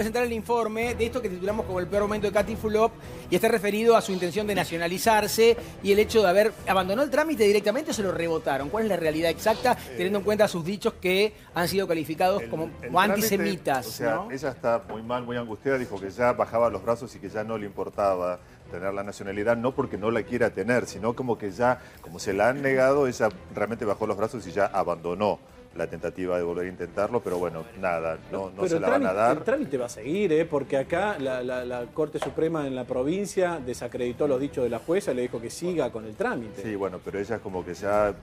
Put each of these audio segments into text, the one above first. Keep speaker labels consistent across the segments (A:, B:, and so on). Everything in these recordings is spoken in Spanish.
A: presentar el informe de esto que titulamos como el peor momento de Katy Fulop y está referido a su intención de nacionalizarse y el hecho de haber abandonado el trámite directamente o se lo rebotaron. ¿Cuál es la realidad exacta, teniendo en cuenta sus dichos que han sido calificados como antisemitas?
B: O sea,
A: ¿no?
B: ella está muy mal, muy angustiada, dijo que ya bajaba los brazos y que ya no le importaba tener la nacionalidad, no porque no la quiera tener, sino como que ya, como se la han negado, ella realmente bajó los brazos y ya abandonó la tentativa de volver a intentarlo, pero bueno, nada, no se la van a dar.
C: El trámite va a seguir, porque acá la Corte Suprema en la provincia desacreditó los dichos de la jueza y le dijo que siga con el trámite.
B: Sí, bueno, pero ella como que ya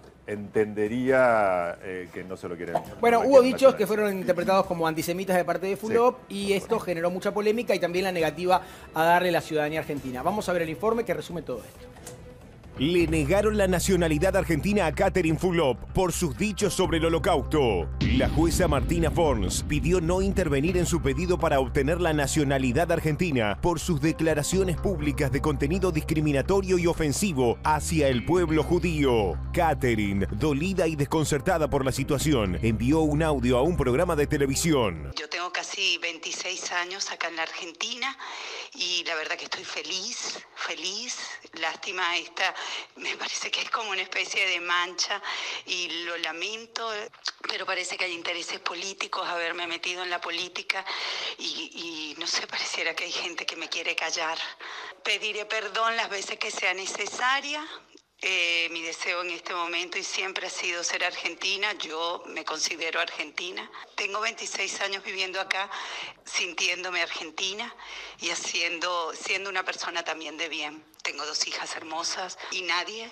B: entendería que no se lo quieren.
A: Bueno, hubo dichos que fueron interpretados como antisemitas de parte de Fulop y esto generó mucha polémica y también la negativa a darle la ciudadanía argentina. Vamos a ver el informe que resume todo esto.
D: Le negaron la nacionalidad argentina a Catherine Fulop por sus dichos sobre el Holocausto. La jueza Martina Forns pidió no intervenir en su pedido para obtener la nacionalidad argentina por sus declaraciones públicas de contenido discriminatorio y ofensivo hacia el pueblo judío. Catherine, dolida y desconcertada por la situación, envió un audio a un programa de televisión.
E: Yo tengo casi 26 años acá en la Argentina y la verdad que estoy feliz. Lástima esta, me parece que es como una especie de mancha y lo lamento, pero parece que hay intereses políticos, haberme metido en la política y no sé, pareciera que hay gente que me quiere callar. Pediré perdón las veces que sea necesaria. Mi deseo en este momento y siempre ha sido ser argentina. Yo me considero argentina. Tengo 26 años viviendo acá, sintiéndome argentina y siendo una persona también de bien. Tengo 2 hijas hermosas y nadie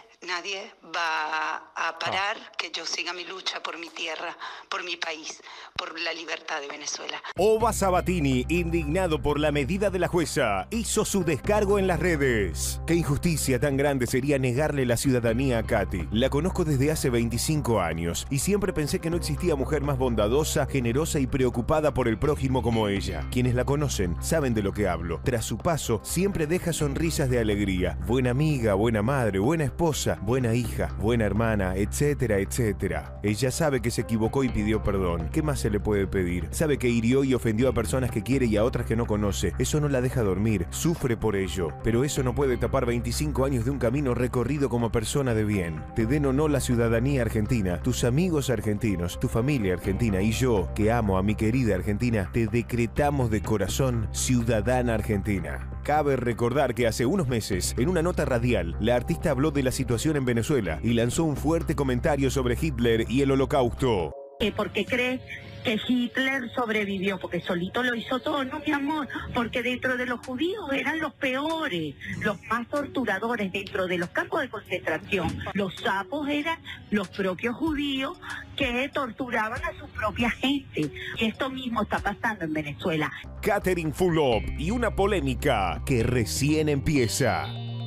E: va a parar que yo siga mi lucha por mi tierra, por mi país, por la libertad de Venezuela.
D: Ova Sabatini, indignado por la medida de la jueza, hizo su descargo en las redes. Qué injusticia tan grande sería negarle la ciudadanía a Katy. La conozco desde hace 25 años y siempre pensé que no existía mujer más bondadosa, generosa y preocupada por el prójimo como ella. Quienes la conocen saben de lo que hablo. Tras su paso, siempre deja sonrisas de alegría. Buena amiga, buena madre, buena esposa, buena hija, buena hermana, etcétera, etcétera. Ella sabe que se equivocó y pidió perdón. ¿Qué más se le puede pedir? Sabe que hirió y ofendió a personas que quiere y a otras que no conoce. Eso no la deja dormir, sufre por ello. Pero eso no puede tapar 25 años de un camino recorrido como persona de bien. Te den o no la ciudadanía argentina, tus amigos argentinos, tu familia argentina y yo, que amo a mi querida Argentina, te decretamos de corazón ciudadana argentina. Cabe recordar que hace unos meses, en una nota radial, la artista habló de la situación en Venezuela y lanzó un fuerte comentario sobre Hitler y el Holocausto.
F: ¿Por qué crees que Hitler sobrevivió? Porque solito lo hizo todo, no, mi amor, porque dentro de los judíos eran los peores, los más torturadores dentro de los campos de concentración. Los sapos eran los propios judíos que torturaban a su propia gente. Y esto mismo está pasando en Venezuela.
D: Catherine Fulop y una polémica que recién empieza.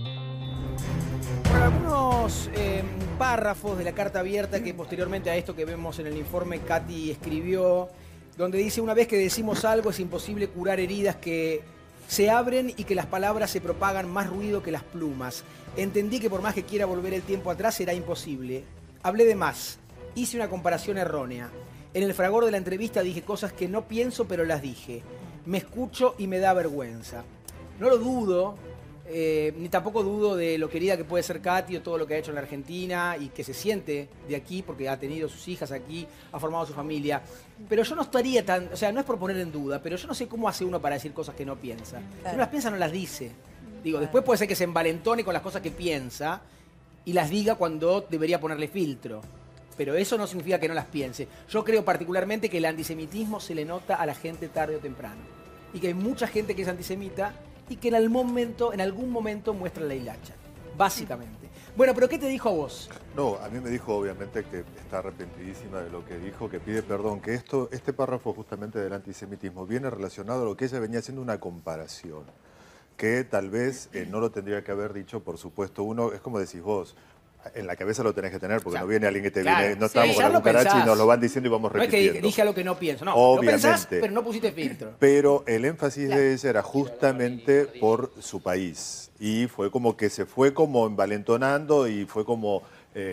A: Bueno, algunos párrafos de la carta abierta que posteriormente a esto que vemos en el informe Katy escribió, donde dice: una vez que decimos algo es imposible curar heridas que se abren y que las palabras se propagan más ruido que las plumas. Entendí que por más que quiera volver el tiempo atrás será imposible. Hablé de más, hice una comparación errónea. En el fragor de la entrevista dije cosas que no pienso pero las dije. Me escucho y me da vergüenza. No lo dudo. Ni tampoco dudo de lo querida que puede ser Katy o todo lo que ha hecho en la Argentina y que se siente de aquí porque ha tenido sus hijas aquí, ha formado su familia. Pero yo no estaría tan, o sea, no es por poner en duda, pero yo no sé cómo hace uno para decir cosas que no piensa. Si no las piensa, no las dice. Digo, después puede ser que se envalentone con las cosas que piensa y las diga cuando debería ponerle filtro. Pero eso no significa que no las piense. Yo creo particularmente que el antisemitismo se le nota a la gente tarde o temprano. Y que hay mucha gente que es antisemita y que en algún momento muestra la hilacha, básicamente. Bueno, pero ¿qué te dijo a vos?
B: No, a mí me dijo obviamente que está arrepentidísima de lo que dijo, que pide perdón, que este párrafo justamente del antisemitismo viene relacionado a lo que ella venía haciendo una comparación, que tal vez no lo tendría que haber dicho, por supuesto. Uno, es como decís vos, en la cabeza lo tenés que tener, porque no viene alguien que te viene, no estamos con la cucaracha y nos lo van diciendo y vamos repitiendo.
A: No es que dije algo que no pienso, no,
B: obviamente,
A: lo pensás, pero no pusiste filtro.
B: Pero el énfasis de ella era justamente por su país. Y fue como que se fue como envalentonando y fue como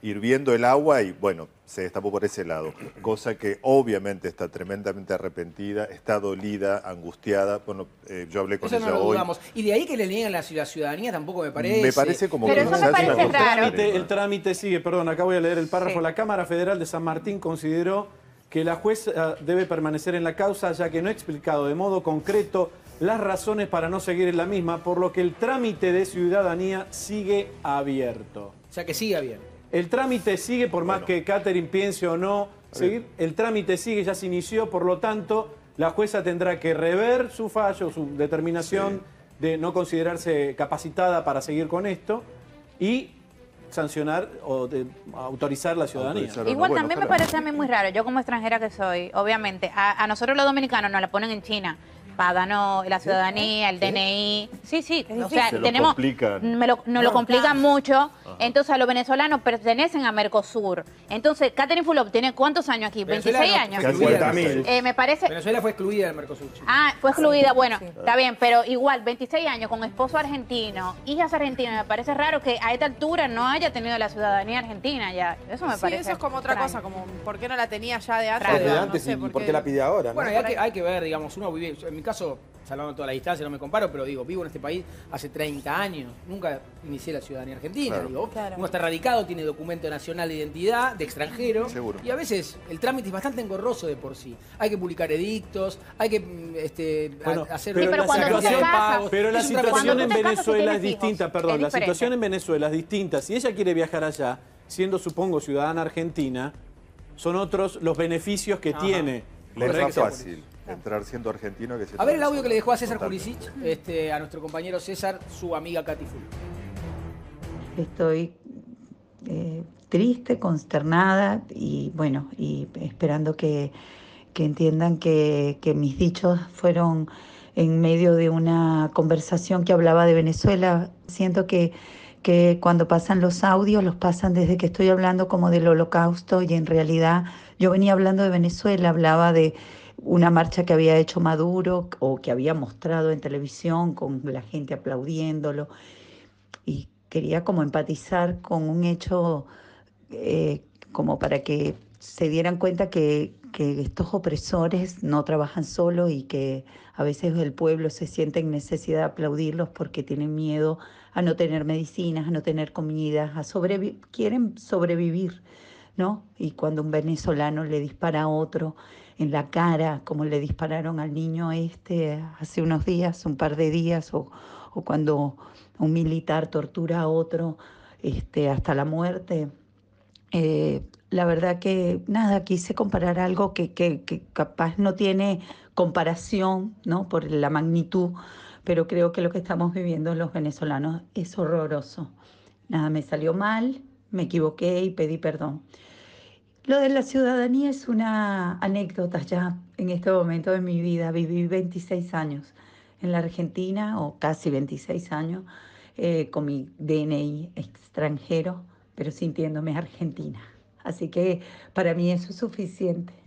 B: hirviendo el agua y bueno, se destapó por ese lado. Cosa que obviamente está tremendamente arrepentida, está dolida, angustiada. Bueno, yo hablé con
A: Eso
B: ella
A: no lo
B: hoy.
A: dudamos. Y de ahí que le niegan la ciudadanía tampoco me parece.
B: Me parece como
G: Pero
B: que
G: eso
B: no
G: me
B: se hace
G: parece
B: una
G: raro.
B: consulta.
C: El trámite sigue, perdón, acá voy a leer el párrafo.
G: Sí.
C: La Cámara Federal de San Martín consideró que la jueza debe permanecer en la causa ya que no ha explicado de modo concreto las razones para no seguir en la misma, por lo que el trámite de ciudadanía sigue abierto.
A: O sea, que siga bien.
C: El trámite sigue, por más que Catherine piense o no seguir, el trámite sigue, ya se inició, por lo tanto, la jueza tendrá que rever su fallo, su determinación de no considerarse capacitada para seguir con esto y sancionar o autorizar la ciudadanía.
B: Autorizar.
G: Igual
B: Bueno,
G: también me
B: ojalá.
G: parece a mí muy raro, yo como extranjera que soy, obviamente, a nosotros los dominicanos nos la ponen en China para darnos la ciudadanía, el DNI. Sí, sí, o sea,
B: Se lo
G: tenemos,
B: complican.
G: nos lo complican mucho. Entonces, a los venezolanos pertenecen a Mercosur. Entonces, Catherine Fulop tiene ¿cuántos años aquí?
A: Venezuela
G: 26
A: no,
G: años.
A: fue excluida.
H: 50.000.
G: Me parece...
A: Venezuela fue excluida del Mercosur. chico.
G: Ah, fue excluida, bueno, está bien, pero igual, 26 años con esposo argentino, hijas argentinas, me parece raro que a esta altura no haya tenido la ciudadanía argentina ya. Eso me
I: Sí,
G: parece
I: eso es como otra
G: extraño.
I: cosa, como ¿por qué no la tenía ya de antes?
G: Raro.
H: Desde
I: No
H: antes
I: sé,
H: y por qué la pide ahora, ¿no?
A: Bueno, y hay que ver, digamos, uno vive, en mi caso, salvando toda la distancia, no me comparo, pero digo, vivo en este país hace 30 años, nunca inicié la ciudadanía argentina,
B: Claro.
A: digo,
I: Claro.
A: uno está radicado, tiene documento nacional de identidad, de extranjero,
B: Seguro.
A: y a veces el trámite es bastante engorroso de por sí. Hay que publicar edictos, hay que
C: Bueno,
A: hacer
G: Sí, pero
C: la
G: cuando tú te
C: situación-
G: casas,
C: Pero la
A: Es un trámite
C: situación
G: Cuando
C: en
G: tú te casas, tú
C: Venezuela es
G: tienes hijos.
C: distinta, perdón,
G: Es
C: la
G: diferente.
C: situación en Venezuela es distinta. Si ella quiere viajar allá, siendo, supongo, ciudadana argentina, son otros los beneficios que tiene.
B: Le es
A: Correcto.
B: más fácil entrar siendo argentino que siendo
A: A ver el audio que le dejó a César
B: Totalmente.
A: Pulisic, a nuestro compañero César, su amiga Katy Fulop.
J: Estoy triste, consternada y bueno, y esperando que entiendan que mis dichos fueron en medio de una conversación que hablaba de Venezuela. Siento que cuando pasan los audios, los pasan desde que estoy hablando como del Holocausto y en realidad yo venía hablando de Venezuela, hablaba de una marcha que había hecho Maduro o que había mostrado en televisión con la gente aplaudiéndolo y quería como empatizar con un hecho como para que se dieran cuenta que estos opresores no trabajan solos y que a veces el pueblo se siente en necesidad de aplaudirlos porque tienen miedo a no tener medicinas, a no tener comida, quieren sobrevivir, ¿no? Y cuando un venezolano le dispara a otro en la cara, como le dispararon al niño hace unos días, un par de días, o cuando un militar tortura a otro hasta la muerte. La verdad que nada, quise comparar algo que capaz no tiene comparación, ¿no? Por la magnitud, pero creo que lo que estamos viviendo los venezolanos es horroroso. Nada, me salió mal, me equivoqué y pedí perdón. Lo de la ciudadanía es una anécdota ya en este momento de mi vida. Viví 26 años en la Argentina, o casi 26 años, con mi DNI extranjero, pero sintiéndome argentina. Así que para mí eso es suficiente.